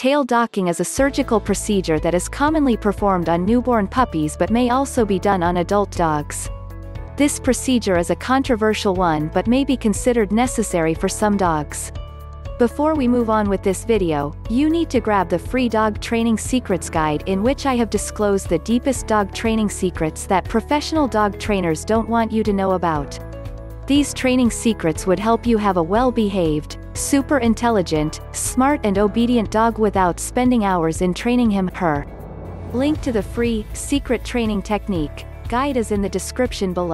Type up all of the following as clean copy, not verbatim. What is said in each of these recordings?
Tail docking is a surgical procedure that is commonly performed on newborn puppies but may also be done on adult dogs. This procedure is a controversial one but may be considered necessary for some dogs. Before we move on with this video, you need to grab the free Dog Training Secrets Guide, in which I have disclosed the deepest dog training secrets that professional dog trainers don't want you to know about. These training secrets would help you have a well-behaved, super intelligent, smart and obedient dog without spending hours in training him/her. Link to the free Secret Training Technique guide is in the description below. !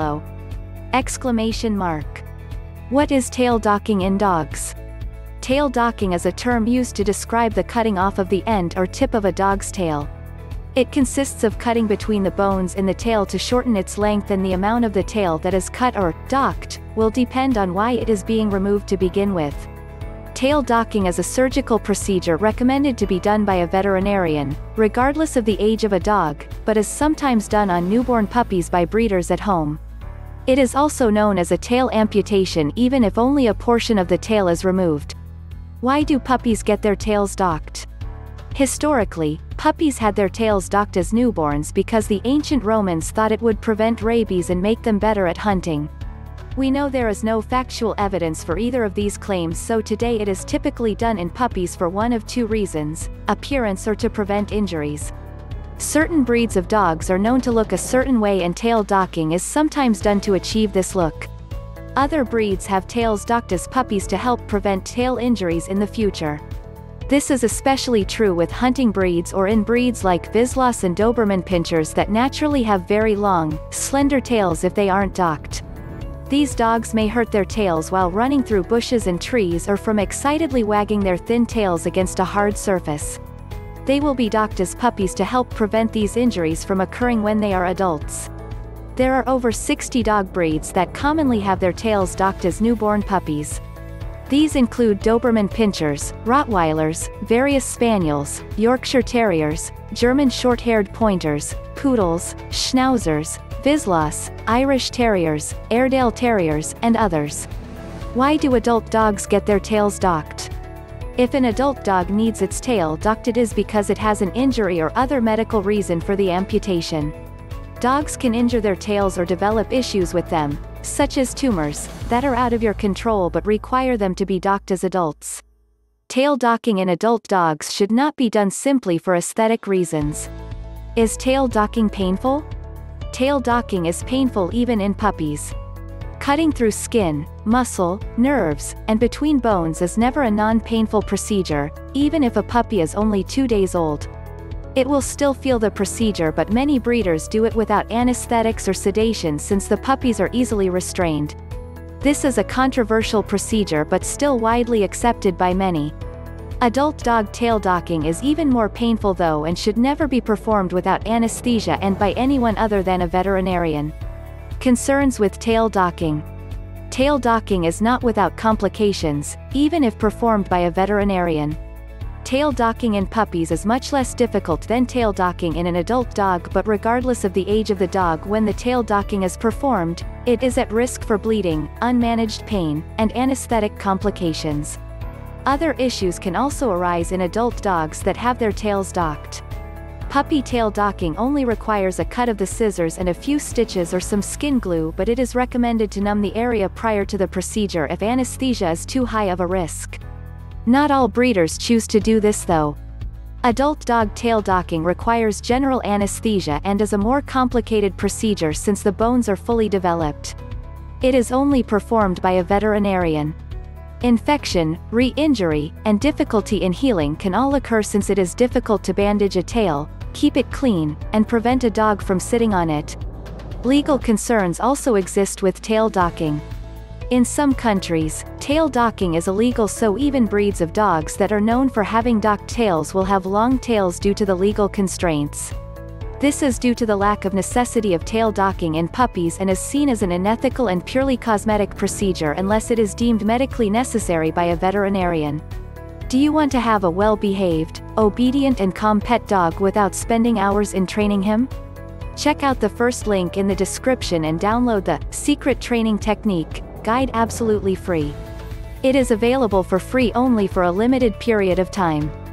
What is tail docking in dogs? Tail docking is a term used to describe the cutting off of the end or tip of a dog's tail. It consists of cutting between the bones in the tail to shorten its length, and the amount of the tail that is cut or docked will depend on why it is being removed to begin with. Tail docking is a surgical procedure recommended to be done by a veterinarian, regardless of the age of a dog, but is sometimes done on newborn puppies by breeders at home. It is also known as a tail amputation even if only a portion of the tail is removed. Why do puppies get their tails docked? Historically, puppies had their tails docked as newborns because the ancient Romans thought it would prevent rabies and make them better at hunting. We know there is no factual evidence for either of these claims, so today it is typically done in puppies for one of two reasons: appearance or to prevent injuries. Certain breeds of dogs are known to look a certain way, and tail docking is sometimes done to achieve this look. Other breeds have tails docked as puppies to help prevent tail injuries in the future. This is especially true with hunting breeds or in breeds like Vizslas and Doberman Pinschers that naturally have very long, slender tails if they aren't docked. These dogs may hurt their tails while running through bushes and trees, or from excitedly wagging their thin tails against a hard surface. They will be docked as puppies to help prevent these injuries from occurring when they are adults. There are over 60 dog breeds that commonly have their tails docked as newborn puppies. These include Doberman Pinschers, Rottweilers, various Spaniels, Yorkshire Terriers, German Short-Haired Pointers, Poodles, Schnauzers, Vizslas, Irish Terriers, Airedale Terriers, and others. Why do adult dogs get their tails docked? If an adult dog needs its tail docked, it is because it has an injury or other medical reason for the amputation. Dogs can injure their tails or develop issues with them, such as tumors, that are out of your control but require them to be docked as adults. Tail docking in adult dogs should not be done simply for aesthetic reasons. Is tail docking painful? Tail docking is painful even in puppies. Cutting through skin, muscle, nerves, and between bones is never a non-painful procedure, even if a puppy is only 2 days old. It will still feel the procedure, but many breeders do it without anesthetics or sedation since the puppies are easily restrained. This is a controversial procedure but still widely accepted by many. Adult dog tail docking is even more painful though, and should never be performed without anesthesia and by anyone other than a veterinarian. Concerns with tail docking. Tail docking is not without complications, even if performed by a veterinarian. Tail docking in puppies is much less difficult than tail docking in an adult dog, but regardless of the age of the dog when the tail docking is performed, it is at risk for bleeding, unmanaged pain, and anesthetic complications. Other issues can also arise in adult dogs that have their tails docked. Puppy tail docking only requires a cut of the scissors and a few stitches or some skin glue, but it is recommended to numb the area prior to the procedure if anesthesia is too high of a risk. Not all breeders choose to do this though. Adult dog tail docking requires general anesthesia and is a more complicated procedure since the bones are fully developed. It is only performed by a veterinarian. Infection, re-injury, and difficulty in healing can all occur since it is difficult to bandage a tail, keep it clean, and prevent a dog from sitting on it. Legal concerns also exist with tail docking. In some countries, tail docking is illegal, so even breeds of dogs that are known for having docked tails will have long tails due to the legal constraints. This is due to the lack of necessity of tail docking in puppies and is seen as an unethical and purely cosmetic procedure unless it is deemed medically necessary by a veterinarian. Do you want to have a well-behaved, obedient and calm pet dog without spending hours in training him? Check out the first link in the description and download the Secret Training Technique guide absolutely free. It is available for free only for a limited period of time.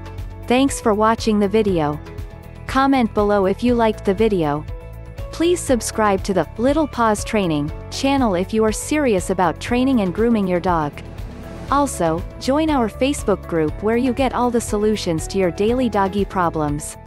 Thanks for watching the video. Comment below if you liked the video. Please subscribe to the Little Paws Training channel if you are serious about training and grooming your dog. Also, join our Facebook group where you get all the solutions to your daily doggy problems.